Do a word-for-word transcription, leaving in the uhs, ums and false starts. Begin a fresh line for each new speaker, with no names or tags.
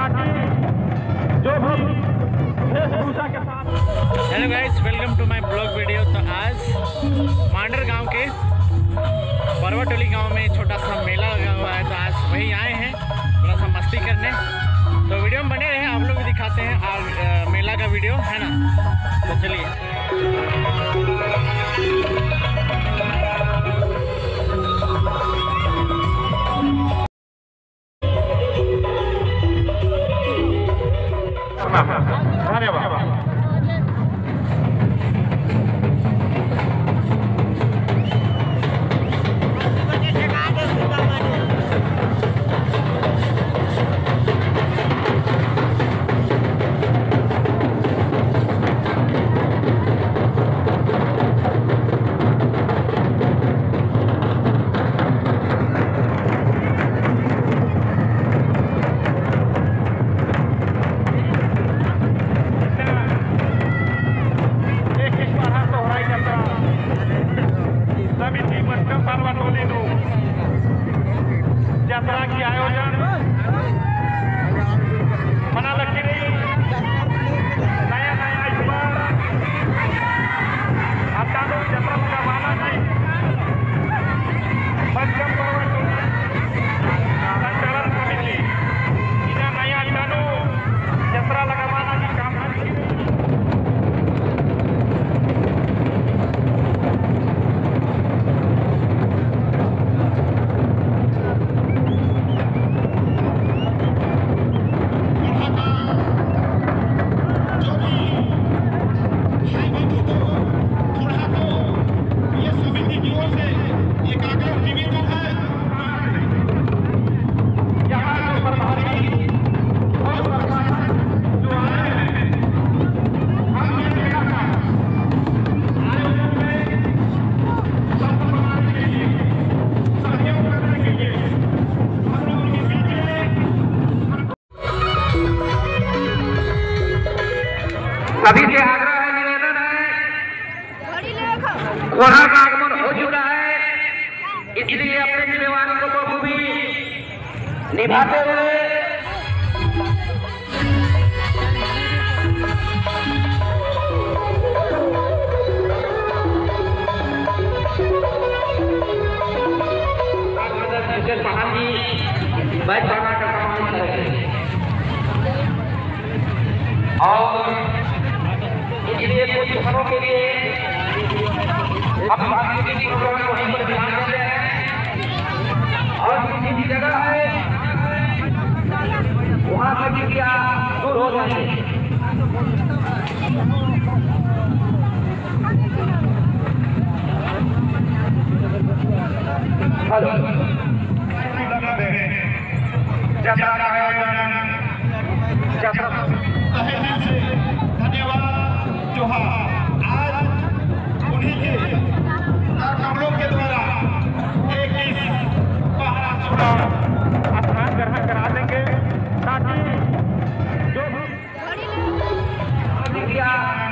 ताकि जो भी वेशभूषा के साथ।
Hello guys, welcome to my blog video. तो आज मांडर गांव के परवटोली गांव में छोटा सा मेला लगा हुआ है, तो आज वही आए हैं थोड़ा सा मस्ती करने। तो वीडियो में बने रहे, आप लोग भी दिखाते हैं आज मेला का वीडियो, है ना। तो चलिए।
धन्यवाद। यात्रा की आयोजन मना लगी रही, नया नया इस बार हतानो यात्रा का माना नहीं पंचम संचालन समिति इन्हें नया हतानो यात्रा लगा माना की काम सभी से आग्रह है, निवेदन है, कोढ़ा का आगमन हो चुका है, इसलिए अपने जिम्मेवारियों को भी निभाते हुए पहाड़ जी बैठ बना का सम्मान करेंगे और इसलिए कुछ क्षणों के लिए अब सांस्कृतिक प्रोग्राम को वहीं पर ध्यान देते हैं और जिस जगह है वहाँ से कृपया दूर हो जाए। हेलो, यात्रा का आयोजन यात्रा तहे दिल से धन्यवाद। जो आज उन्हीं के कमलों के द्वारा एक इस पहला सोना स्थान ग्रहण करा देंगे ताकि जो भी